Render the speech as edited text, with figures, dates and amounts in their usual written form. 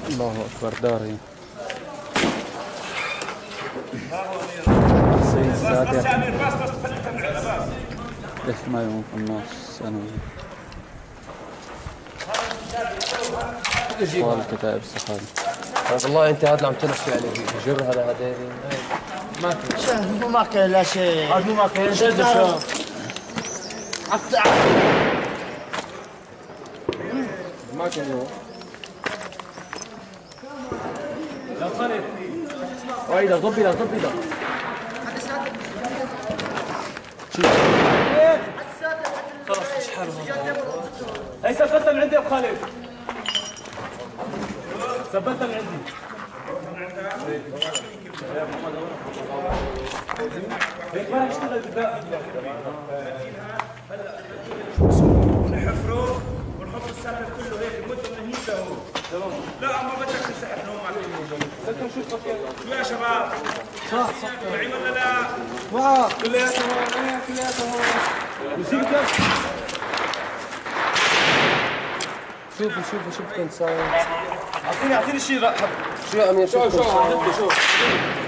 الله أكبر داري. السيد السابع ليش ما يوم في النص ثانوي أطفال كتائب الصحابة. والله انت هذا اللي عم تنحكي عليه جر هذا هدايا ما كان مو ماكل لا شيء. هذا مو ماكل شد شو ماكل هو يا خالد وايدك ضب ايدك ضب ايدك خلاص مش حلو هي ثبتها من عندي يا ابو خالد ثبتها من عندي هيك ما اشتغل نحفره ونحط السقف كله هيك المده من هيك لهون. تمام. لا ما بدك تسحب لهم على شو يا شباب؟ صح معي ولا لا؟ معك كلياتهم هون كلياتهم هون وشيلك شوفوا كنت صاير اعطيني شيء شو يا امير شوف